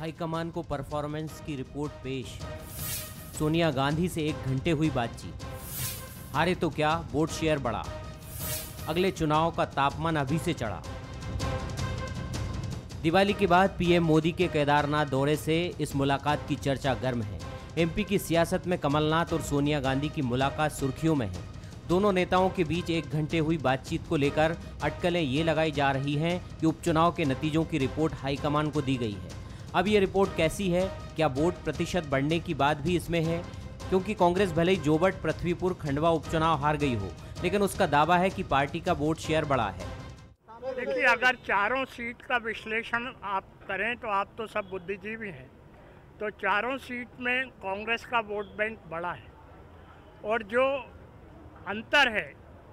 High command को performance की report पेश। सोनिया गांधी से 1 घंटे हुई बातचीत। हारे तो क्या, वोट शेयर बढ़ा। अगले चुनाव का तापमान अभी से चढ़ा। दिवाली के बाद पीएम मोदी के केदारनाथ दौरे से इस मुलाकात की चर्चा गर्म है। एमपी की सियासत में कमलनाथ और सोनिया गांधी की मुलाकात सुर्खियों में है। दोनों नेताओं के बीच 1 घंटे हुई बातचीत को लेकर अटकलें ये लगाई जा रही हैं कि उपचुनाव के नतीजों की रिपोर्ट हाईकमान को दी गई है। अब ये रिपोर्ट कैसी है? क्या वोट प्रतिशत बढ़ने की बात भी इसमें है? क्योंकि कांग्रेस भले ही जोबट, पृथ्वीपुर, खंडवा उपचुनाव हार गई हो, लेकिन उसका दावा है कि पार्टी का वोट शेयर बढ़ा है। देखिए, अगर चारों सीट का विश्लेषण आप करें तो आप तो सब बुद्धिजीवी हैं, तो चारों सीट में कांग्रेस का वोट बैंक बढ़ा है और जो अंतर है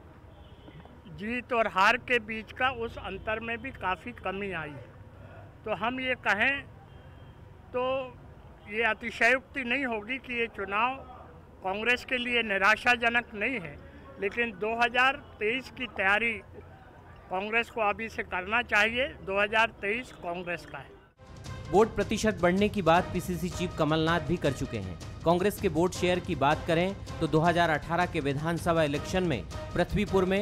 जीत और हार के बीच का, उस अंतर में भी काफ़ी कमी आई है। तो हम ये कहें तो ये अतिशयोक्ति नहीं होगी कि ये चुनाव कांग्रेस के लिए निराशाजनक नहीं है, लेकिन 2023 की तैयारी कांग्रेस को अभी से करना चाहिए। 2023 कांग्रेस का है। वोट प्रतिशत बढ़ने की बात पीसीसी चीफ कमलनाथ भी कर चुके हैं। कांग्रेस के वोट शेयर की बात करें तो 2018 के विधानसभा इलेक्शन में पृथ्वीपुर में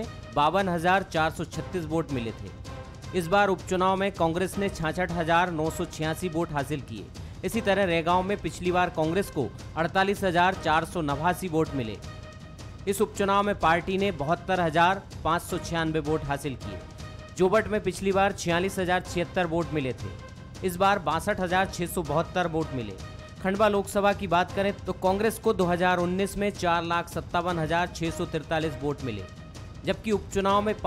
52,436 वोट मिले थे। इस बार उपचुनाव में कांग्रेस ने 66,986 वोट हासिल किए। इसी तरह रैगांव में पिछली बार कांग्रेस को 48,489 वोट मिले। इस उपचुनाव में पार्टी ने 72,596 वोट हासिल किए। जोबट में पिछली बार 46,076 वोट मिले थे। इस बार 62,672 वोट मिले। खंडवा लोकसभा की बात करें तो कांग्रेस को 2019 में 4,57,643 वोट मिले, जबकि उपचुनाव में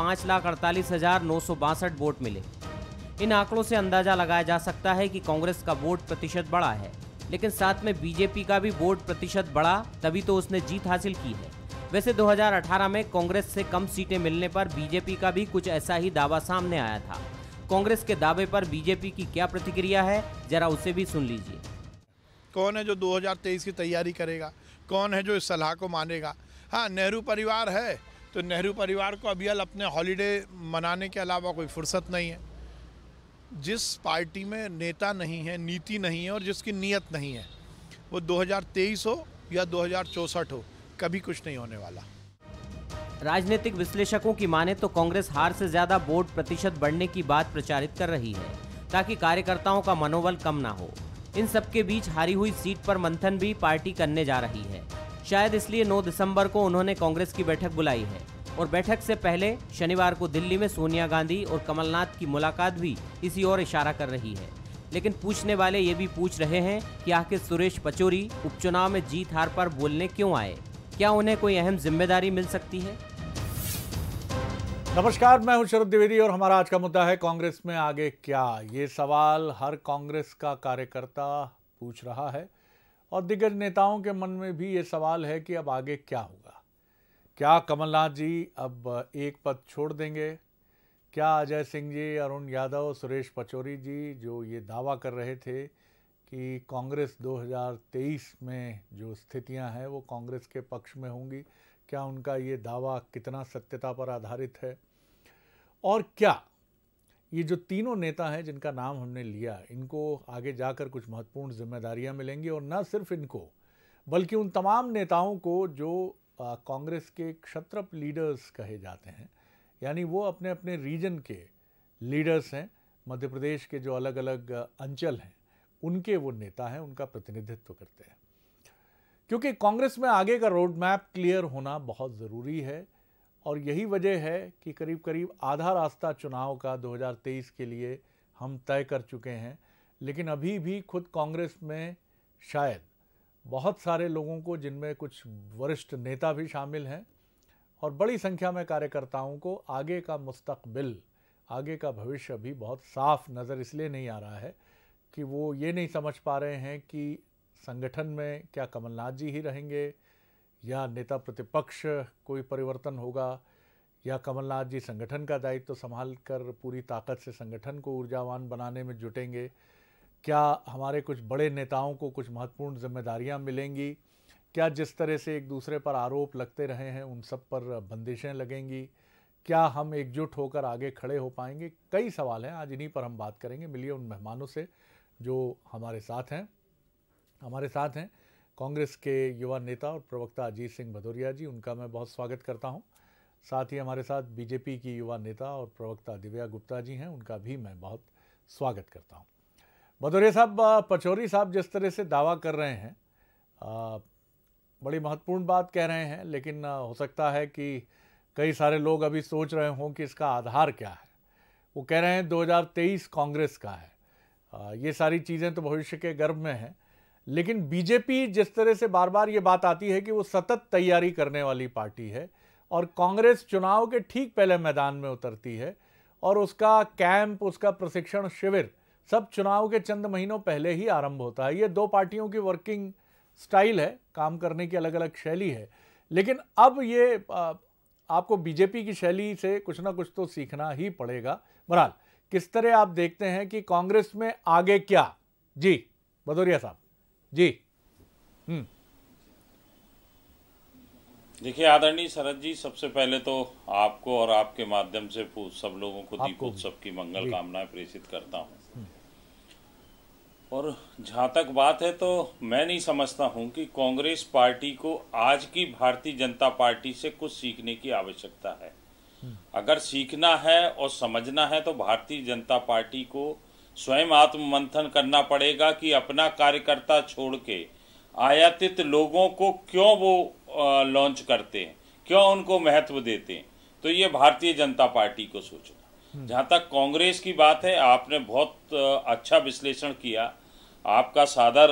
5,48,962 वोट मिले। इन आंकड़ों से अंदाजा लगाया जा सकता है कि कांग्रेस का वोट प्रतिशत बढ़ा है, लेकिन साथ में बीजेपी का भी वोट प्रतिशत बढ़ा, तभी तो उसने जीत हासिल की है। वैसे 2018 में कांग्रेस से कम सीटें मिलने पर बीजेपी का भी कुछ ऐसा ही दावा सामने आया था। कांग्रेस के दावे पर बीजेपी की क्या प्रतिक्रिया है, जरा उसे भी सुन लीजिए। कौन है जो 2023 की तैयारी करेगा? कौन है जो इस सलाह को मानेगा? हाँ, नेहरू परिवार है तो नेहरू परिवार को अभी अपने हॉलीडे मनाने के अलावा कोई फुर्सत नहीं है। जिस पार्टी में नेता नहीं है, नीति नहीं है और जिसकी नीयत नहीं है, वो 2023 हो या 2064 हो, कभी कुछ नहीं होने वाला। राजनीतिक विश्लेषकों की माने तो कांग्रेस हार से ज्यादा वोट प्रतिशत बढ़ने की बात प्रचारित कर रही है, ताकि कार्यकर्ताओं का मनोबल कम ना हो। इन सबके बीच हारी हुई सीट पर मंथन भी पार्टी करने जा रही है। शायद इसलिए 9 दिसंबर को उन्होंने कांग्रेस की बैठक बुलाई है और बैठक से पहले शनिवार को दिल्ली में सोनिया गांधी और कमलनाथ की मुलाकात भी इसी ओर इशारा कर रही है। लेकिन पूछने वाले ये भी पूछ रहे हैं कि आखिर सुरेश पचौरी उपचुनाव में जीत हार पर बोलने क्यों आए? क्या उन्हें कोई अहम जिम्मेदारी मिल सकती है? नमस्कार, मैं हूं शरद द्विवेदी और हमारा आज का मुद्दा है कांग्रेस में आगे क्या। ये सवाल हर कांग्रेस का कार्यकर्ता पूछ रहा है और दिग्गज नेताओं के मन में भी ये सवाल है कि अब आगे क्या होगा। क्या कमलनाथ जी अब एक पद छोड़ देंगे? क्या अजय सिंह जी, अरुण यादव, सुरेश पचौरी जी जो ये दावा कर रहे थे कि कांग्रेस 2023 में जो स्थितियां हैं वो कांग्रेस के पक्ष में होंगी, क्या उनका ये दावा कितना सत्यता पर आधारित है? और क्या ये जो तीनों नेता हैं जिनका नाम हमने लिया, इनको आगे जाकर कुछ महत्वपूर्ण जिम्मेदारियां मिलेंगी? और न सिर्फ इनको, बल्कि उन तमाम नेताओं को जो कांग्रेस के क्षत्रप लीडर्स कहे जाते हैं, यानी वो अपने अपने रीजन के लीडर्स हैं, मध्य प्रदेश के जो अलग अलग अंचल हैं उनके वो नेता हैं, उनका प्रतिनिधित्व करते हैं। क्योंकि कांग्रेस में आगे का रोड मैप क्लियर होना बहुत ज़रूरी है और यही वजह है कि करीब करीब आधा रास्ता चुनाव का 2023 के लिए हम तय कर चुके हैं। लेकिन अभी भी खुद कांग्रेस में शायद बहुत सारे लोगों को, जिनमें कुछ वरिष्ठ नेता भी शामिल हैं और बड़ी संख्या में कार्यकर्ताओं को, आगे का मुस्तकबिल, आगे का भविष्य अभी बहुत साफ नज़र इसलिए नहीं आ रहा है कि वो ये नहीं समझ पा रहे हैं कि संगठन में क्या कमलनाथ जी ही रहेंगे या नेता प्रतिपक्ष कोई परिवर्तन होगा, या कमलनाथ जी संगठन का दायित्व संभाल कर पूरी ताकत से संगठन को ऊर्जावान बनाने में जुटेंगे, क्या हमारे कुछ बड़े नेताओं को कुछ महत्वपूर्ण जिम्मेदारियां मिलेंगी, क्या जिस तरह से एक दूसरे पर आरोप लगते रहे हैं उन सब पर बंदिशें लगेंगी, क्या हम एकजुट होकर आगे खड़े हो पाएंगे? कई सवाल हैं, आज इन्हीं पर हम बात करेंगे। मिलिए उन मेहमानों से जो हमारे साथ हैं कांग्रेस के युवा नेता और प्रवक्ता अजीत सिंह भदौरिया जी, उनका मैं बहुत स्वागत करता हूं। साथ ही हमारे साथ बीजेपी की युवा नेता और प्रवक्ता दिव्या गुप्ता जी हैं, उनका भी मैं बहुत स्वागत करता हूं। भदौरिया साहब, पचौरी साहब जिस तरह से दावा कर रहे हैं, बड़ी महत्वपूर्ण बात कह रहे हैं, लेकिन हो सकता है कि कई सारे लोग अभी सोच रहे हों कि इसका आधार क्या है। वो कह रहे हैं 2023 कांग्रेस का है। ये सारी चीज़ें तो भविष्य के गर्भ में हैं, लेकिन बीजेपी जिस तरह से बार बार ये बात आती है कि वो सतत तैयारी करने वाली पार्टी है और कांग्रेस चुनाव के ठीक पहले मैदान में उतरती है और उसका कैंप, उसका प्रशिक्षण शिविर सब चुनाव के चंद महीनों पहले ही आरंभ होता है। ये दो पार्टियों की वर्किंग स्टाइल है, काम करने की अलग अलग शैली है, लेकिन अब ये आपको बीजेपी की शैली से कुछ ना कुछ तो सीखना ही पड़ेगा। बहरहाल, किस तरह आप देखते हैं कि कांग्रेस में आगे क्या? जी भदौरिया साहब जी। देखिए आदरणीय शरद जी, सबसे पहले तो आपको और आपके माध्यम से सब लोगों को दीपोत्सव की मंगल कामनाएं प्रेषित करता हूं। और जहां तक बात है, तो मैं नहीं समझता हूं कि कांग्रेस पार्टी को आज की भारतीय जनता पार्टी से कुछ सीखने की आवश्यकता है। अगर सीखना है और समझना है तो भारतीय जनता पार्टी को स्वयं आत्ममंथन करना पड़ेगा कि अपना कार्यकर्ता छोड़ के आयातित लोगों को क्यों वो लॉन्च करते हैं, क्यों उनको महत्व देते हैं। तो ये भारतीय जनता पार्टी को सोचना। जहां तक कांग्रेस की बात है, आपने बहुत अच्छा विश्लेषण किया, आपका सादर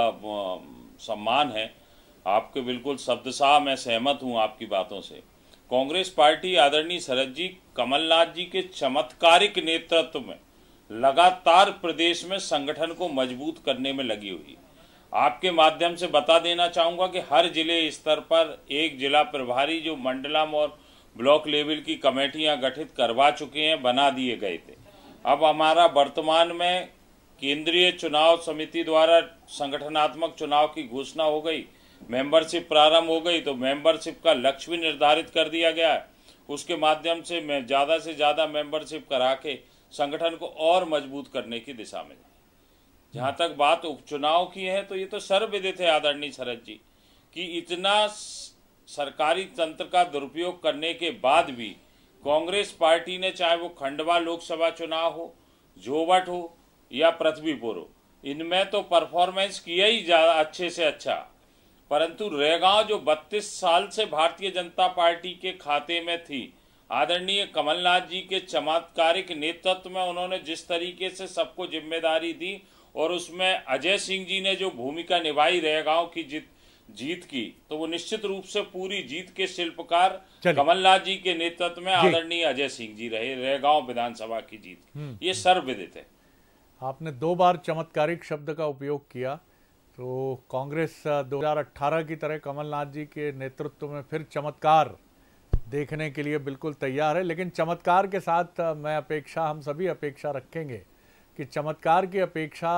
सम्मान है, आपके बिल्कुल शब्दशाह मैं सहमत हूं आपकी बातों से। कांग्रेस पार्टी आदरणीय शरद जी, कमलनाथ जी के चमत्कारिक नेतृत्व में लगातार प्रदेश में संगठन को मजबूत करने में लगी हुई। आपके माध्यम से बता देना चाहूंगा कि हर जिले स्तर पर एक जिला प्रभारी जो मंडलम और ब्लॉक लेवल की कमेटियां गठित करवा चुके हैं, बना दिए गए थे। अब हमारा वर्तमान में केंद्रीय चुनाव समिति द्वारा संगठनात्मक चुनाव की घोषणा हो गई, मेंबरशिप प्रारंभ हो गई, तो मेंबरशिप का लक्ष्य भी निर्धारित कर दिया गया है। उसके माध्यम से मैं ज़्यादा से ज़्यादा मेंबरशिप करा के संगठन को और मजबूत करने की दिशा में। जहां तक बात उपचुनाव की है, तो ये तो सर्वविदित है आदरणीय शरद जी कि इतना सरकारी तंत्र का दुरुपयोग करने के बाद भी कांग्रेस पार्टी ने, चाहे वो खंडवा लोकसभा चुनाव हो, जोवट हो या पृथ्वीपुर हो, इनमें तो परफॉर्मेंस किया ही ज्यादा अच्छे से अच्छा। परंतु रेगांव जो 32 साल से भारतीय जनता पार्टी के खाते में थी, आदरणीय कमलनाथ जी के चमत्कारिक नेतृत्व में उन्होंने जिस तरीके से सबको जिम्मेदारी दी और उसमें अजय सिंह जी ने जो भूमिका निभाई रेगांव की जीत की, तो वो निश्चित रूप से पूरी जीत के शिल्पकार कमलनाथ जी के नेतृत्व में आदरणीय अजय सिंह जी रहे। रेगांव विधानसभा की जीत ये सर्वविदित है। आपने 2 बार चमत्कारिक शब्द का उपयोग किया, तो कांग्रेस 2018 की तरह कमलनाथ जी के नेतृत्व में फिर चमत्कार देखने के लिए बिल्कुल तैयार है। लेकिन चमत्कार के साथ हम सभी अपेक्षा रखेंगे कि चमत्कार की अपेक्षा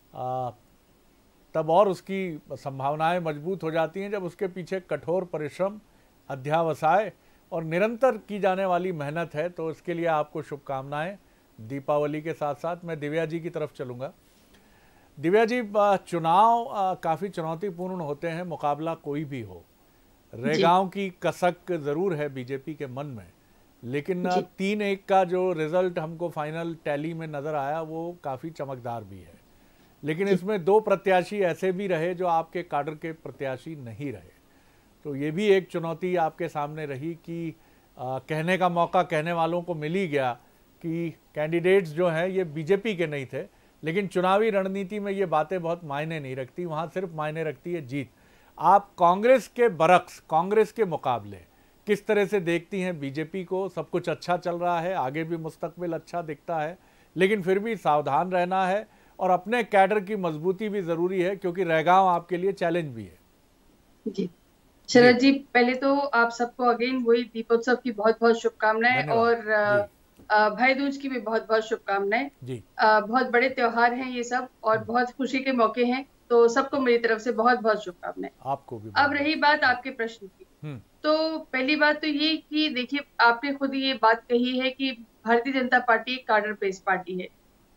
तब और उसकी संभावनाएं मजबूत हो जाती हैं जब उसके पीछे कठोर परिश्रम, अध्यवसाय और निरंतर की जाने वाली मेहनत है। तो इसके लिए आपको शुभकामनाएं। दीपावली के साथ साथ मैं दिव्या जी की तरफ चलूँगा। दिव्या जी, चुनाव काफ़ी चुनौतीपूर्ण होते हैं, मुकाबला कोई भी हो। रेगांव की कसक ज़रूर है बीजेपी के मन में, लेकिन 3-1 का जो रिजल्ट हमको फाइनल टैली में नज़र आया वो काफ़ी चमकदार भी है। लेकिन इसमें 2 प्रत्याशी ऐसे भी रहे जो आपके काडर के प्रत्याशी नहीं रहे। तो ये भी एक चुनौती आपके सामने रही कि कहने का मौका कहने वालों को मिल ही गया कि कैंडिडेट्स जो हैं ये बीजेपी के नहीं थे। लेकिन चुनावी रणनीति में ये बातें बहुत मायने नहीं रखती, वहाँ सिर्फ मायने रखती है जीत। आप कांग्रेस के बरक्स, कांग्रेस के मुकाबले किस तरह से देखती हैं बीजेपी को? सब कुछ अच्छा चल रहा है, आगे भी मुस्तकबिल अच्छा दिखता है, लेकिन फिर भी सावधान रहना है और अपने कैडर की मजबूती भी ज़रूरी है, क्योंकि रेगांव आपके लिए चैलेंज भी है। जी शरद जी, पहले तो आप सबको अगेन वही दीपोत्सव की बहुत बहुत शुभकामनाएं और भाई दूज की भी बहुत बहुत शुभकामनाएं। बहुत बड़े त्योहार हैं ये सब और बहुत खुशी के मौके हैं, तो सबको मेरी तरफ से बहुत बहुत शुभकामनाएं। आपको भी। अब रही बात आपके प्रश्न की, तो पहली बात तो ये कि देखिए, आपने खुद ये बात कही है कि भारतीय जनता पार्टी एक कार्डर बेस्ड पार्टी है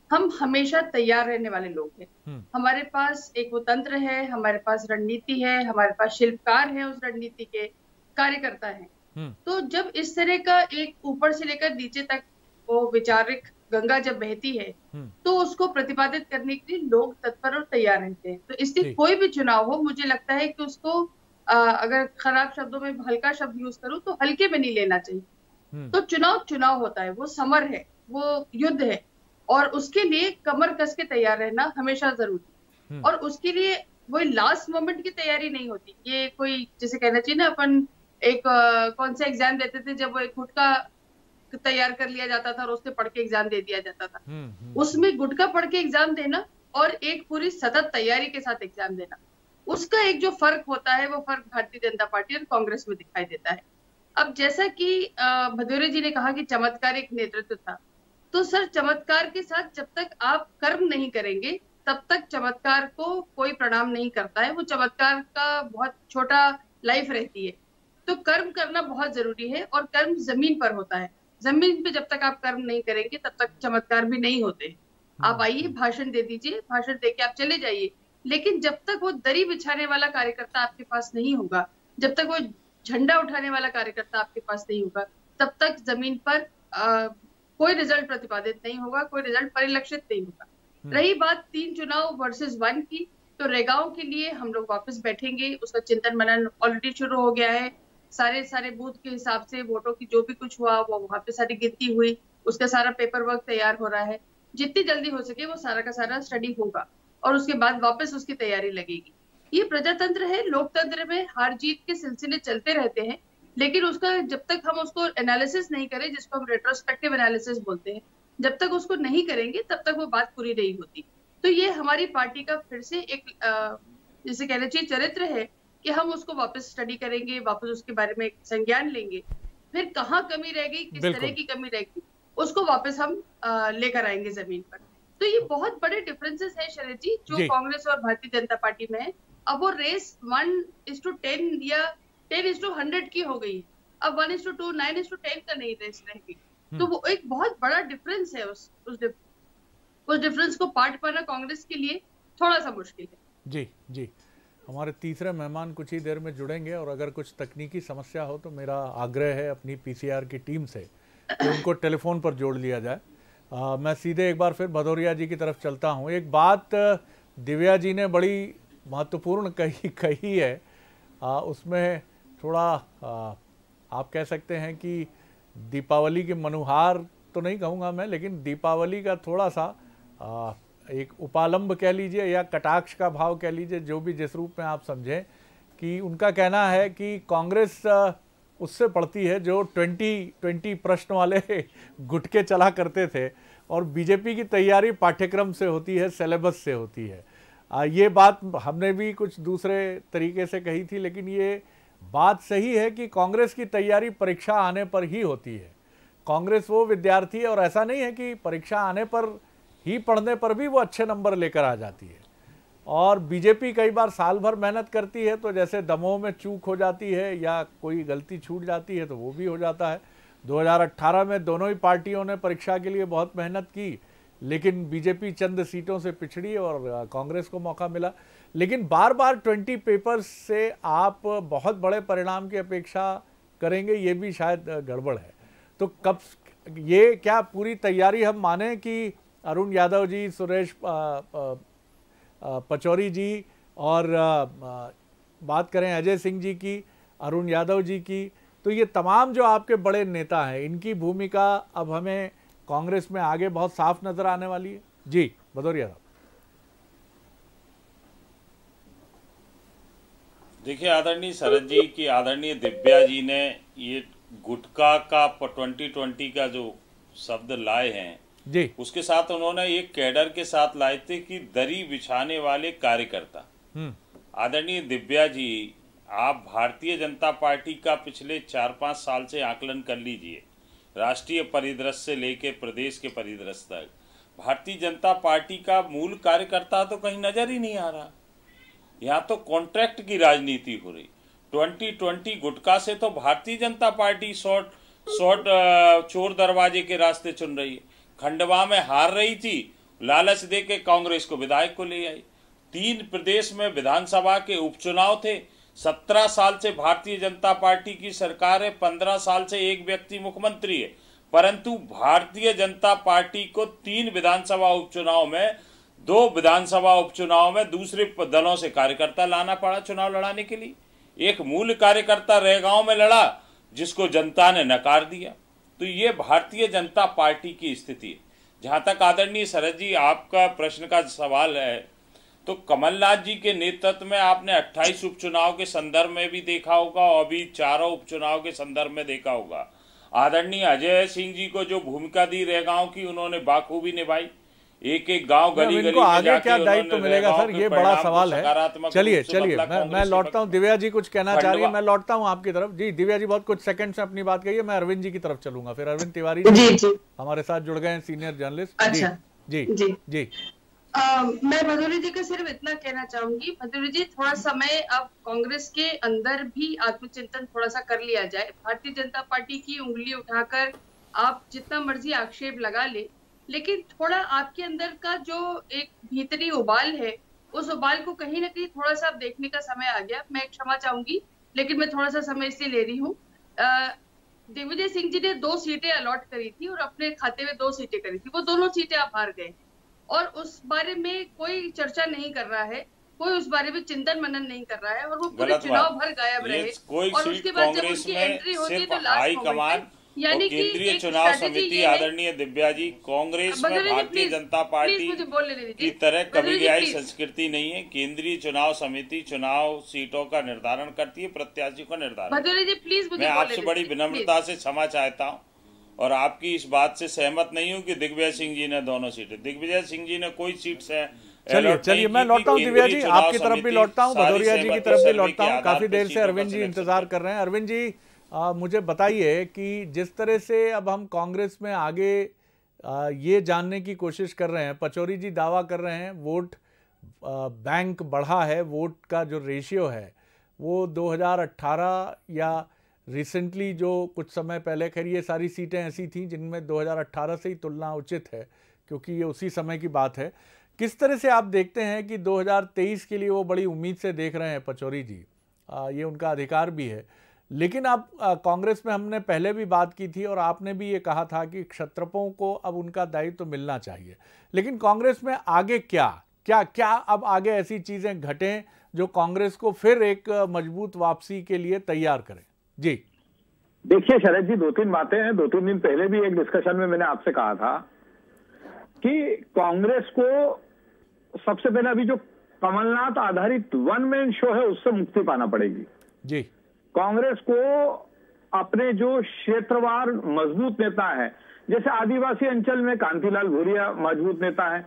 हम हमेशा तैयार रहने वाले लोग हैं। हमारे पास एक वो तंत्र है, हमारे पास रणनीति है, हमारे पास शिल्पकार हैं, उस रणनीति के कार्यकर्ता हैं। तो जब इस तरह का एक ऊपर से लेकर नीचे तक वो वैचारिक गंगा जब बहती है तो उसको प्रतिपादित करने के लिए लोग तत्पर और तैयार रहते हैं। तो इसलिए कोई भी चुनाव हो, मुझे लगता है कि उसको अगर खराब शब्दों में हल्का शब्द यूज करूं तो हल्के में नहीं लेना चाहिए। तो चुनाव होता है, वो समर है, वो युद्ध है, और उसके लिए कमर कस के तैयार रहना हमेशा जरूरी। और उसके लिए वही लास्ट मोमेंट की तैयारी नहीं होती। ये कोई जैसे कहना चाहिए ना, अपन एक कौन सा एग्जाम देते थे जब वो एक गुटका तैयार कर लिया जाता था और उससे पढ़ के एग्जाम दे दिया जाता था। उसमें गुटका पढ़ के एग्जाम देना और एक पूरी सतत तैयारी के साथ एग्जाम देना, उसका एक जो फर्क होता है वो फर्क भारतीय जनता पार्टी और कांग्रेस में दिखाई देता है। अब जैसा कि भदौरिया जी ने कहा कि चमत्कारिक नेतृत्व था, तो सर चमत्कार के साथ जब तक आप कर्म नहीं करेंगे तब तक चमत्कार को कोई प्रणाम नहीं करता है। वो चमत्कार का बहुत छोटा लाइफ रहती है। तो कर्म करना बहुत जरूरी है, और कर्म जमीन पर होता है। जमीन पे जब तक आप कर्म नहीं करेंगे तब तक चमत्कार भी नहीं होते। आप आइए, भाषण दे दीजिए, भाषण दे के आप चले जाइए, लेकिन जब तक वो दरी बिछाने वाला कार्यकर्ता आपके पास नहीं होगा, जब तक वो झंडा उठाने वाला कार्यकर्ता आपके पास नहीं होगा, तब तक जमीन पर कोई रिजल्ट प्रतिपादित नहीं होगा, कोई रिजल्ट परिलक्षित नहीं होगा। रही बात 3 चुनाव वर्सेस 1 की, तो रेगांव के लिए हम लोग वापस बैठेंगे। उसका चिंतन मनन ऑलरेडी शुरू हो गया है। सारे बूथ के हिसाब से वोटों की जो भी कुछ हुआ वो वहां पे सारी गिनती हुई, उसका सारा पेपर वर्क तैयार हो रहा है। जितनी जल्दी हो सके वो सारा का सारा स्टडी होगा और उसके बाद वापस उसकी तैयारी लगेगी। ये प्रजातंत्र है, लोकतंत्र में हार जीत के सिलसिले चलते रहते हैं, लेकिन उसका जब तक हम उसको एनालिसिस नहीं करें, जिसको हम रेट्रोस्पेक्टिव एनालिसिस बोलते हैं, जब तक उसको नहीं करेंगे तब तक वो बात पूरी नहीं होती। तो ये हमारी पार्टी का फिर से एक जैसे कहना चाहिए चरित्र है कि हम उसको वापस स्टडी करेंगे, वापस उसके बारे में संज्ञान लेंगे, फिर कहाँ कमी रह गई, किस तरह की कमी रह गई, उसको वापस हम लेकर आएंगे जमीन पर। तो ये बहुत बड़े डिफरेंसेस है शरद जी, जो कांग्रेस और भारतीय जनता पार्टी में है। अब वो रेस 1:10 या 10:100 की हो गई है। अब 1:2, 9:10 का नहीं रेस रह गई। तो वो एक बहुत बड़ा डिफरेंस है। उस डिफरेंस को पाट पाना कांग्रेस के लिए थोड़ा सा मुश्किल है। जी जी, हमारे तीसरे मेहमान कुछ ही देर में जुड़ेंगे, और अगर कुछ तकनीकी समस्या हो तो मेरा आग्रह है अपनी पीसीआर की टीम से कि उनको टेलीफोन पर जोड़ लिया जाए। मैं सीधे एक बार फिर भदौरिया जी की तरफ चलता हूं। एक बात दिव्या जी ने बड़ी महत्वपूर्ण कही है, उसमें थोड़ा आप कह सकते हैं कि दीपावली की मनुहार तो नहीं कहूँगा मैं, लेकिन दीपावली का थोड़ा सा एक उपालंब कह लीजिए या कटाक्ष का भाव कह लीजिए, जो भी जिस रूप में आप समझें, कि उनका कहना है कि कांग्रेस उससे पड़ती है जो 2020 प्रश्न वाले गुटके चला करते थे, और बीजेपी की तैयारी पाठ्यक्रम से होती है, सिलेबस से होती है। ये बात हमने भी कुछ दूसरे तरीके से कही थी, लेकिन ये बात सही है कि कांग्रेस की तैयारी परीक्षा आने पर ही होती है। कांग्रेस वो विद्यार्थी है, और ऐसा नहीं है कि परीक्षा आने पर ही पढ़ने पर भी वो अच्छे नंबर लेकर आ जाती है। और बीजेपी कई बार साल भर मेहनत करती है, तो जैसे दमोह में चूक हो जाती है या कोई गलती छूट जाती है तो वो भी हो जाता है। 2018 में दोनों ही पार्टियों ने परीक्षा के लिए बहुत मेहनत की, लेकिन बीजेपी चंद सीटों से पिछड़ी और कांग्रेस को मौका मिला। लेकिन बार बार 20 पेपर्स से आप बहुत बड़े परिणाम की अपेक्षा करेंगे, ये भी शायद गड़बड़ है। तो कब ये क्या पूरी तैयारी हम माने कि अरुण यादव जी, सुरेश पचौरी जी, और बात करें अजय सिंह जी की, अरुण यादव जी की, तो ये तमाम जो आपके बड़े नेता हैं, इनकी भूमिका अब हमें कांग्रेस में आगे बहुत साफ नजर आने वाली है। जी भदौरिया साहब। देखिए आदरणीय शरद जी की आदरणीय दिव्या जी ने ये गुटखा का 2020 का जो शब्द लाए हैं जी, उसके साथ उन्होंने एक कैडर के साथ लाए थे कि दरी बिछाने वाले कार्यकर्ता। आदरणीय दिव्या जी, आप भारतीय जनता पार्टी का पिछले 4-5 साल से आकलन कर लीजिए, राष्ट्रीय परिदृश्य से लेकर प्रदेश के परिदृश्य तक भारतीय जनता पार्टी का मूल कार्यकर्ता तो कहीं नजर ही नहीं आ रहा। यहाँ तो कॉन्ट्रैक्ट की राजनीति हो रही। 2020 गुटखा से तो भारतीय जनता पार्टी शॉर्ट चोर दरवाजे के रास्ते चुन रही है। खंडवा में हार रही थी लालच दे के कांग्रेस को विधायक को ले आई। 3 प्रदेश में विधानसभा के उपचुनाव थे। 17 साल से भारतीय जनता पार्टी की सरकार है, 15 साल से एक व्यक्ति मुख्यमंत्री है, परंतु भारतीय जनता पार्टी को 3 विधानसभा उपचुनाव में, 2 विधानसभा उपचुनाव में दूसरे दलों से कार्यकर्ता लाना पड़ा चुनाव लड़ाने के लिए। एक मूल कार्यकर्ता रेगांव में लड़ा जिसको जनता ने नकार दिया। तो ये भारतीय जनता पार्टी की स्थिति है। जहां तक आदरणीय शरद जी आपका प्रश्न का सवाल है, तो कमलनाथ जी के नेतृत्व में आपने 28 उपचुनाव के संदर्भ में भी देखा होगा और अभी 4 उपचुनाव के संदर्भ में देखा होगा। आदरणीय अजय सिंह जी को जो भूमिका दी रेगांव की, उन्होंने बाखूबी निभाई। एक एक गांव गली गली में आगे क्या दायित्व मिलेगा सर, ये बड़ा सवाल है। चलिए मैं लौटता हूँ। दिव्या जी कुछ कहना चाह रही है, मैं लौटता हूँ आपकी तरफ। जी दिव्या जी बहुत कुछ सेकंड से अपनी बात कहिए, मैं अरविंद जी की तरफ चलूंगा। फिर अरविंद तिवारी जी हमारे साथ जुड़ गए हैं, सीनियर जर्नलिस्ट। अच्छा जी जी मैं मधुरी जी को सिर्फ इतना कहना चाहूंगी, मधुरी जी थोड़ा समय अब कांग्रेस के अंदर भी आत्मचिंतन थोड़ा सा कर लिया जाए। भारतीय जनता पार्टी की उंगली उठाकर आप जितना मर्जी आक्षेप लगा ले, लेकिन थोड़ा आपके अंदर का जो एक भीतरी उबाल है, उस उबाल को कहीं ना कहीं थोड़ा सा देखने का समय आ गया। मैं क्षमा चाहूंगी, लेकिन मैं थोड़ा सा समय इसलिए ले रही हूँ। दिग्विजय सिंह जी ने 2 सीटें अलॉट करी थी और अपने खाते में 2 सीटें करी थी, वो दोनों सीटें आप हार गए और उस बारे में कोई चर्चा नहीं कर रहा है, कोई उस बारे में चिंतन मनन नहीं कर रहा है और वो पूरे चुनाव भर गायब रहे। और उसके बाद जब उनकी एंट्री होती है तो लास्ट मोमेंट यानी कि केंद्रीय चुनाव समिति आदरणीय दिव्या जी, कांग्रेस में भारतीय जनता पार्टी की तरह कबीलाई संस्कृति नहीं है। केंद्रीय चुनाव समिति चुनाव सीटों का निर्धारण करती है, प्रत्याशी का निर्धारण। मैं आपसे बड़ी विनम्रता से क्षमा चाहता हूँ और आपकी इस बात से सहमत नहीं हूँ कि दिग्विजय सिंह जी ने दोनों सीटें, दिग्विजय सिंह जी ने कोई सीट से। चलिए मैं लौटता हूँ दिव्या जी, आपकी तरफ भी लौटता हूँ, भदौरिया जी की तरफ भी लौटता हूँ। काफी देर से अरविंद जी इंतजार कर रहे हैं। अरविंद जी मुझे बताइए कि जिस तरह से अब हम कांग्रेस में आगे ये जानने की कोशिश कर रहे हैं, पचौरी जी दावा कर रहे हैं वोट बैंक बढ़ा है, वोट का जो रेशियो है वो 2018 या रिसेंटली जो कुछ समय पहले, खैर ये सारी सीटें ऐसी थीं जिनमें 2018 से ही तुलना उचित है क्योंकि ये उसी समय की बात है। किस तरह से आप देखते हैं कि 2023 के लिए वो बड़ी उम्मीद से देख रहे हैं पचौरी जी, ये उनका अधिकार भी है, लेकिन आप कांग्रेस में हमने पहले भी बात की थी और आपने भी ये कहा था कि क्षत्रपों को अब उनका दायित्व तो मिलना चाहिए, लेकिन कांग्रेस में आगे क्या अब आगे ऐसी चीज़ें घटें जो कांग्रेस को फिर एक मजबूत वापसी के लिए तैयार करें? जी देखिए शरद जी, 2-3 बातें हैं। 2-3 दिन पहले भी एक डिस्कशन में मैंने आपसे कहा था कि कांग्रेस को सबसे पहले अभी जो कमलनाथ आधारित वन मैन शो है उससे मुक्ति पाना पड़ेगी। जी कांग्रेस को अपने जो क्षेत्रवार मजबूत नेता है, जैसे आदिवासी अंचल में कांतिलाल भूरिया मजबूत नेता है,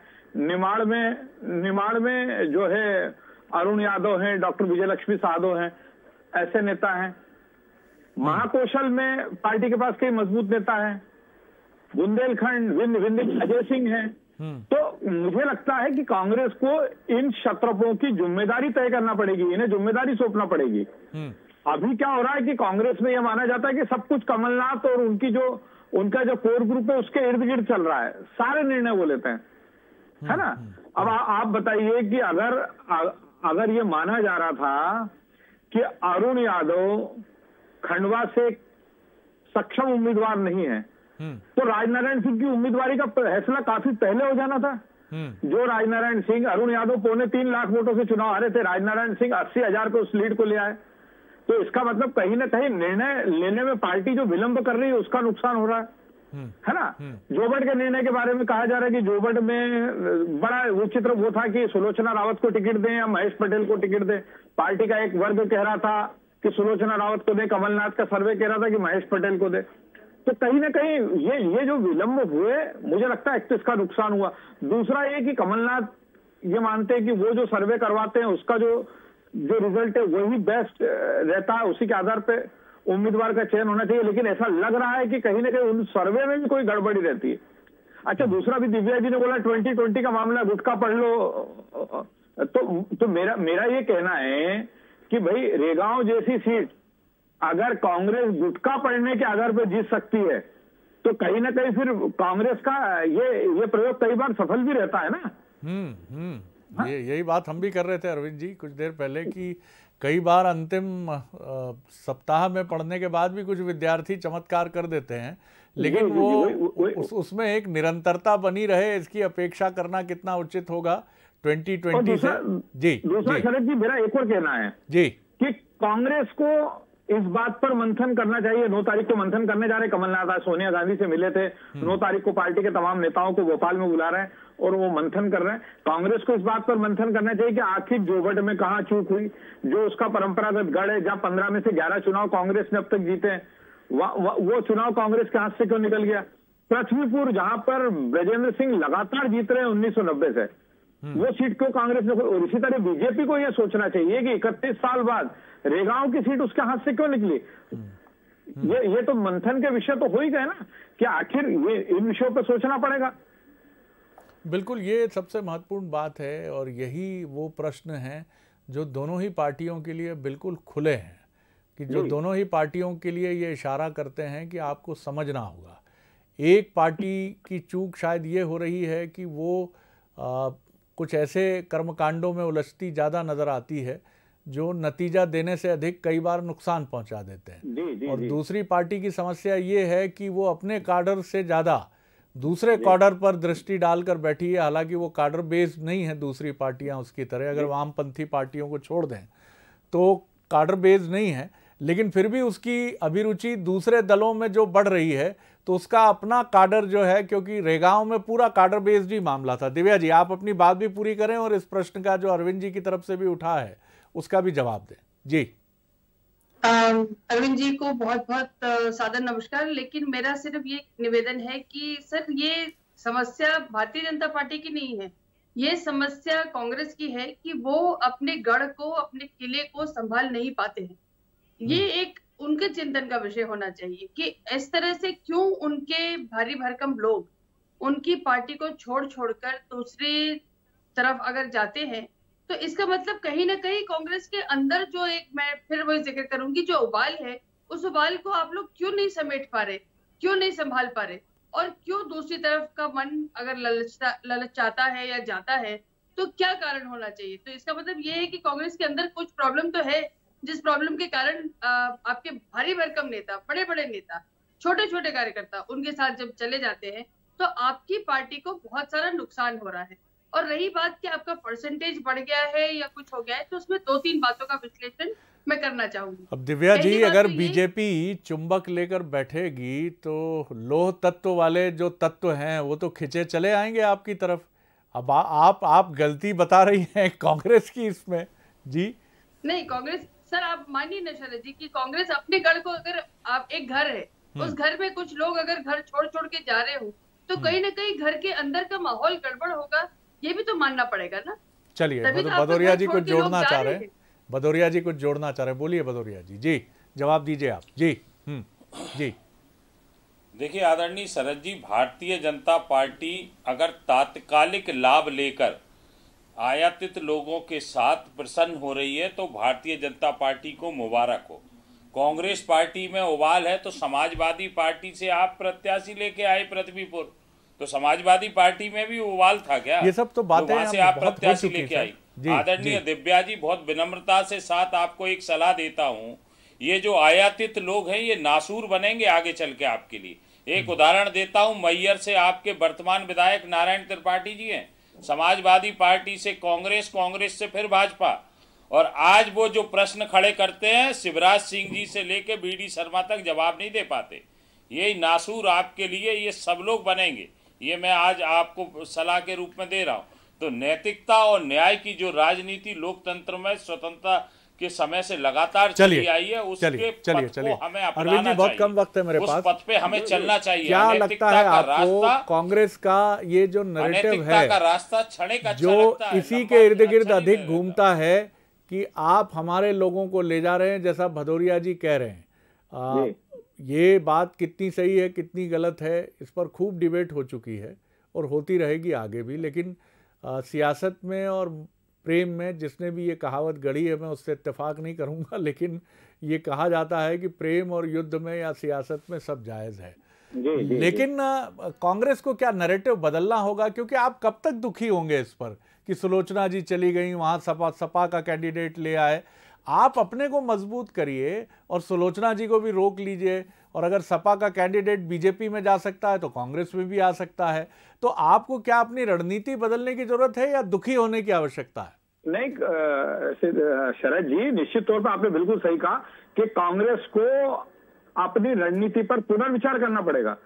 निमाड़ में जो है अरुण यादव हैं, डॉक्टर विजयलक्ष्मी साधो हैं, ऐसे नेता हैं। महाकौशल में पार्टी के पास कई मजबूत नेता हैं, बुंदेलखंड विंध्य अजय सिंह हैं। तो मुझे लगता है कि कांग्रेस को इन क्षत्रपों की जिम्मेदारी तय करना पड़ेगी, इन्हें जिम्मेदारी सौंपना पड़ेगी। अभी क्या हो रहा है कि कांग्रेस में यह माना जाता है कि सब कुछ कमलनाथ और उनका जो कोर ग्रुप है उसके इर्द गिर्द चल रहा है, सारे निर्णय वो लेते हैं, है ना। अब आप बताइए कि अगर ये माना जा रहा था कि अरुण यादव खंडवा से सक्षम उम्मीदवार नहीं है, तो राजनारायण सिंह की उम्मीदवारी का फैसला काफी पहले हो जाना था। जो राजनारायण सिंह, अरुण यादव 2.25 लाख वोटों से चुनाव हारे थे, राजनारायण सिंह 80,000 पे उस लीड को ले आए। तो इसका मतलब कहीं ना कहीं निर्णय लेने में पार्टी जो विलंब कर रही है उसका नुकसान हो रहा है ना। जोबट के निर्णय के बारे में कहा जा रहा है कि जोबट में बड़ा विचित्र वो था कि सुलोचना रावत को टिकट दें या महेश पटेल को टिकट दें। पार्टी का एक वर्ग कह रहा था कि सुलोचना रावत को दे, कमलनाथ का सर्वे कह रहा था कि महेश पटेल को दे। तो कहीं ना कहीं ये जो विलंब हुए, मुझे लगता है इसका नुकसान हुआ। दूसरा ये कि कमलनाथ ये मानते हैं कि वो जो सर्वे करवाते हैं उसका जो रिजल्ट है वही बेस्ट रहता है, उसी के आधार पे उम्मीदवार का चयन होना चाहिए। लेकिन ऐसा लग रहा है कि कहीं ना कहीं उन सर्वे में भी कोई गड़बड़ी रहती है। अच्छा, दूसरा भी दिव्या जी ने बोला 2020 का मामला, गुटखा पढ़ लो। तो मेरा ये कहना है कि भाई रेगांव जैसी सीट अगर कांग्रेस गुटखा पढ़ने के आधार पर जीत सकती है तो कहीं ना कहीं फिर कांग्रेस का ये प्रयोग कई बार सफल भी रहता है ना। यही बात हम भी कर रहे थे अरविंद जी कुछ देर पहले कि कई बार अंतिम सप्ताह में पढ़ने के बाद भी कुछ विद्यार्थी चमत्कार कर देते हैं, लेकिन उसमें एक निरंतरता बनी रहे इसकी अपेक्षा करना कितना उचित होगा 2020 से। जी दूसरा शरद जी, मेरा एक और कहना है जी कि कांग्रेस को इस बात पर मंथन करना चाहिए। 9 तारीख को मंथन करने जा रहे कमलनाथ, आज सोनिया गांधी से मिले थे। 9 तारीख को पार्टी के तमाम नेताओं को भोपाल में बुला रहे हैं और वो मंथन कर रहे हैं। कांग्रेस को इस बात पर मंथन करना चाहिए कि आखिर जोगढ़ में कहां चूक हुई, जो उसका परंपरागत गढ़ है, जहां 15 में से 11 चुनाव कांग्रेस ने अब तक जीते हैं, वो चुनाव कांग्रेस के हाथ से क्यों निकल गया। पृथ्वीपुर, जहां पर ब्रजेंद्र सिंह लगातार जीत रहे हैं 1990 से, वो सीट क्यों कांग्रेस ने। और इसी तरह बीजेपी को यह सोचना चाहिए कि 31 साल बाद रेगांव की सीट उसके हाथ से क्यों निकली। ये तो मंथन के विषय तो हो ही गए ना, कि आखिर ये इन विषयों पर सोचना पड़ेगा। बिल्कुल, ये सबसे महत्वपूर्ण बात है और यही वो प्रश्न हैं जो दोनों ही पार्टियों के लिए बिल्कुल खुले हैं, कि जो दोनों ही पार्टियों के लिए ये इशारा करते हैं कि आपको समझना होगा। एक पार्टी की चूक शायद ये हो रही है कि वो कुछ ऐसे कर्मकांडों में उलझती ज़्यादा नज़र आती है जो नतीजा देने से अधिक कई बार नुकसान पहुंचा देते हैं। और दूसरी पार्टी की समस्या ये है कि वो अपने काडर से ज़्यादा दूसरे काडर पर दृष्टि डालकर बैठी है। हालांकि वो काडर बेस्ड नहीं है दूसरी पार्टियां उसकी तरह, अगर वामपंथी पार्टियों को छोड़ दें तो काडर बेस्ड नहीं है, लेकिन फिर भी उसकी अभिरुचि दूसरे दलों में जो बढ़ रही है तो उसका अपना काडर जो है, क्योंकि रेगांव में पूरा काडर बेस्ड ही मामला था। दिव्या जी, आप अपनी बात भी पूरी करें और इस प्रश्न का जो अरविंद जी की तरफ से भी उठा है उसका भी जवाब दें। जी अरविंद जी को बहुत बहुत सादर नमस्कार। लेकिन मेरा सिर्फ ये निवेदन है कि सर, ये समस्या भारतीय जनता पार्टी की नहीं है, ये समस्या कांग्रेस की है कि वो अपने गढ़ को, अपने किले को संभाल नहीं पाते हैं। ये एक उनके चिंतन का विषय होना चाहिए कि इस तरह से क्यों उनके भारी भरकम लोग उनकी पार्टी को छोड़ छोड़कर दूसरी तरफ अगर जाते हैं, तो इसका मतलब कहीं ना कहीं कांग्रेस के अंदर जो एक, मैं फिर वही जिक्र करूंगी, जो उबाल है, उस उबाल को आप लोग क्यों नहीं समेट पा रहे, क्यों नहीं संभाल पा रहे, और क्यों दूसरी तरफ का मन अगर ललचाता है या जाता है तो क्या कारण होना चाहिए। तो इसका मतलब ये है कि कांग्रेस के अंदर कुछ प्रॉब्लम तो है, जिस प्रॉब्लम के कारण आपके भारी भरकम नेता, बड़े बड़े नेता, छोटे छोटे कार्यकर्ता उनके साथ जब चले जाते हैं तो आपकी पार्टी को बहुत सारा नुकसान हो रहा है। और रही बात कि आपका परसेंटेज बढ़ गया है या कुछ हो गया है, तो उसमें 2-3 बातों का विश्लेषण मैं करना चाहूंगी। अब दिव्या जी, अगर बीजेपी चुंबक लेकर बैठेगी तो लोह तत्व वाले जो तत्व हैं वो तो खिंचे चले आएंगे आपकी तरफ। अब आप गलती बता रही हैं कांग्रेस की इसमें। जी नहीं, कांग्रेस, सर आप मानिए ना शरद जी कि कांग्रेस अपने गढ़ को, अगर आप एक घर है, उस घर में कुछ लोग अगर घर छोड़ छोड़ के जा रहे हो तो कहीं ना कहीं घर के अंदर का माहौल गड़बड़ होगा, ये भी तो मानना पड़ेगा ना। चलिए, भदौरिया जी कुछ जोड़ना चाह रहे हैं, भदौरिया जी कुछ जोड़ना चाह रहे हैं, बोलिए भदौरिया जी। जी जवाब दीजिए आप। जी जी देखिए आदरणीय शरद जी, भारतीय जनता पार्टी अगर तात्कालिक लाभ लेकर आयातित लोगों के साथ प्रसन्न हो रही है तो भारतीय जनता पार्टी को मुबारक हो। कांग्रेस पार्टी में उबाल है तो समाजवादी पार्टी से आप प्रत्याशी लेके आए पृथ्वीपुर, तो समाजवादी पार्टी में भी उबाल था क्या? ये सब तो बातें वहां से आप प्रत्याशी लेके आई। आदरणीय दिव्या जी, बहुत विनम्रता से साथ आपको एक सलाह देता हूँ, ये जो आयातित लोग हैं ये नासूर बनेंगे आगे चल के आपके लिए। एक उदाहरण देता हूँ, मैयर से आपके वर्तमान विधायक नारायण त्रिपाठी जी हैं, समाजवादी पार्टी से कांग्रेस, कांग्रेस से फिर भाजपा, और आज वो जो प्रश्न खड़े करते हैं शिवराज सिंह जी से लेके बीडी शर्मा तक जवाब नहीं दे पाते। ये नासूर आपके लिए ये सब लोग बनेंगे, ये मैं आज आपको सलाह के रूप में दे रहा हूं। तो नैतिकता और न्याय की जो राजनीति लोकतंत्र में स्वतंत्रता के समय से लगातार चली आई है, उसके पथ को हमें अपनाना चाहिए। बहुत कम वक्त है मेरे पास, उस पथ पे हमें चलना चाहिए। क्या लगता है आपको कांग्रेस का ये जो नैरेटिव है का रास्ता क्षणिक अच्छा जो लगता है, इसी के इर्द गिर्द अधिक घूमता है कि आप हमारे लोगों को ले जा रहे हैं, जैसा भदौरिया जी कह रहे हैं, ये बात कितनी सही है कितनी गलत है इस पर खूब डिबेट हो चुकी है और होती रहेगी आगे भी। लेकिन सियासत में और प्रेम में जिसने भी ये कहावत गढ़ी है मैं उससे इत्तेफाक नहीं करूँगा, लेकिन ये कहा जाता है कि प्रेम और युद्ध में या सियासत में सब जायज़ है। लेकिन कांग्रेस को क्या नैरेटिव बदलना होगा, क्योंकि आप कब तक दुखी होंगे इस पर कि सुलोचना जी चली गई, वहां सपा का कैंडिडेट ले आए। आप अपने को मजबूत करिए और सुलोचना जी को भी रोक लीजिए, और अगर सपा का कैंडिडेट बीजेपी में जा सकता है तो कांग्रेस में भी आ सकता है। तो आपको क्या अपनी रणनीति बदलने की जरूरत है या दुखी होने की आवश्यकता है? नहीं शरद जी, निश्चित तौर पर आपने बिल्कुल सही कहा कि कांग्रेस को अपनी रणनीति पर पुनर्विचार करना पड़ेगा।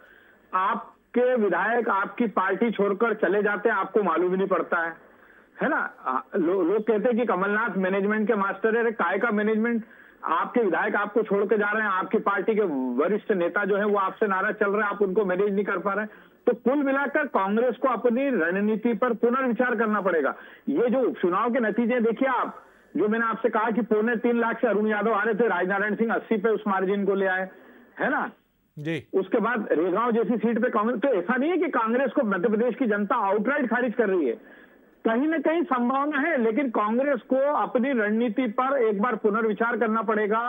आपके विधायक आपकी पार्टी छोड़कर चले जाते हैं, आपको मालूम ही नहीं पड़ता है ना। लोग कहते हैं कि कमलनाथ मैनेजमेंट के मास्टर है। काय का मैनेजमेंट? आपके विधायक आपको छोड़ के जा रहे हैं, आपकी पार्टी के वरिष्ठ नेता जो है वो आपसे नाराज चल रहे हैं, आप उनको मैनेज नहीं कर पा रहे हैं। तो कुल मिलाकर कांग्रेस को अपनी रणनीति पर पुनर्विचार करना पड़ेगा। ये जो उपचुनाव के नतीजे देखिए आप, जो मैंने आपसे कहा कि 3.25 लाख से अरुण यादव आ रहे थे, राजनारायण सिंह 80 पे उस मार्जिन को ले आए, है ना जी। उसके बाद रेगांव जैसी सीट पे कांग्रेस, तो ऐसा नहीं है कि कांग्रेस को मध्य प्रदेश की जनता आउटराइट खारिज कर रही है, कहीं ना कहीं संभावना है। लेकिन कांग्रेस को अपनी रणनीति पर एक बार पुनर्विचार करना पड़ेगा।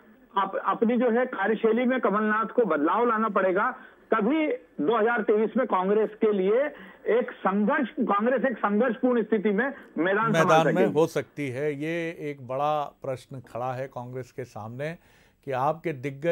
अपनी जो है कार्यशैली में कमलनाथ को बदलाव लाना पड़ेगा, तभी 2023 में कांग्रेस के लिए कांग्रेस एक संघर्षपूर्ण स्थिति में मैदान में हो सकती है। ये एक बड़ा प्रश्न खड़ा है कांग्रेस के सामने कि आपके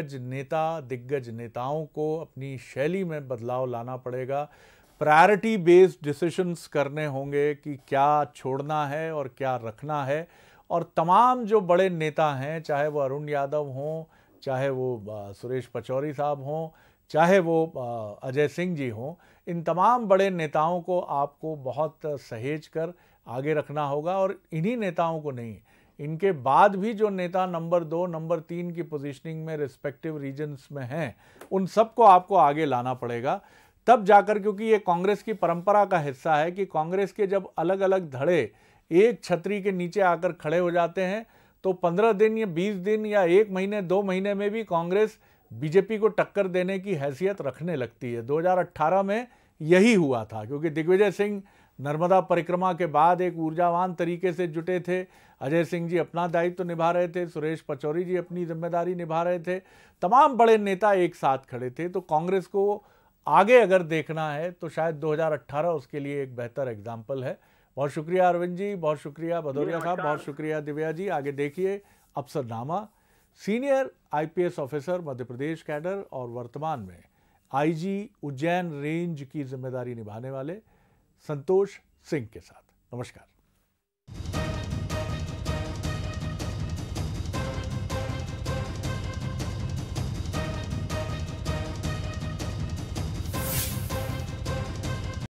दिग्गज नेताओं को अपनी शैली में बदलाव लाना पड़ेगा। प्रायोरिटी बेस्ड डिसीजंस करने होंगे कि क्या छोड़ना है और क्या रखना है। और तमाम जो बड़े नेता हैं, चाहे वो अरुण यादव हों, चाहे वो सुरेश पचौरी साहब हों, चाहे वो अजय सिंह जी हों, इन तमाम बड़े नेताओं को आपको बहुत सहेज कर आगे रखना होगा। और इन्हीं नेताओं को नहीं, इनके बाद भी जो नेता नंबर 2, नंबर 3 की पोजीशनिंग में रिस्पेक्टिव रीजन्स में हैं, उन सबको आपको आगे लाना पड़ेगा, तब जाकर, क्योंकि ये कांग्रेस की परंपरा का हिस्सा है कि कांग्रेस के जब अलग अलग धड़े एक छतरी के नीचे आकर खड़े हो जाते हैं तो 15 दिन या 20 दिन या 1 महीने 2 महीने में भी कांग्रेस बीजेपी को टक्कर देने की हैसियत रखने लगती है। 2018 में यही हुआ था, क्योंकि दिग्विजय सिंह नर्मदा परिक्रमा के बाद एक ऊर्जावान तरीके से जुटे थे, अजय सिंह जी अपना दायित्व निभा रहे थे, सुरेश पचौरी जी अपनी जिम्मेदारी निभा रहे थे, तमाम बड़े नेता एक साथ खड़े थे। तो कांग्रेस को आगे अगर देखना है तो शायद 2018 उसके लिए एक बेहतर एग्जाम्पल है। बहुत शुक्रिया अरविंद जी, बहुत शुक्रिया भदौरिया साहब, बहुत शुक्रिया दिव्या जी। आगे देखिए अफसरनामा। Senior IPS officer Madhya Pradesh cadre और वर्तमान में IG उज्जैन रेंज की जिम्मेदारी निभाने वाले संतोष सिंह के साथ। नमस्कार।